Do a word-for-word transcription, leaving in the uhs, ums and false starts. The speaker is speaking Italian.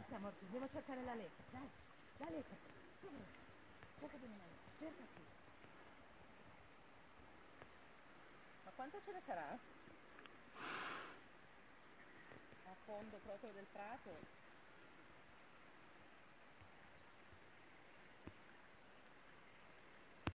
siamo qui, devo cercare la lettera, dai, la lettera. Cerca bene la lettera, cerca qui. Ma quanta ce ne sarà? A fondo proprio del prato?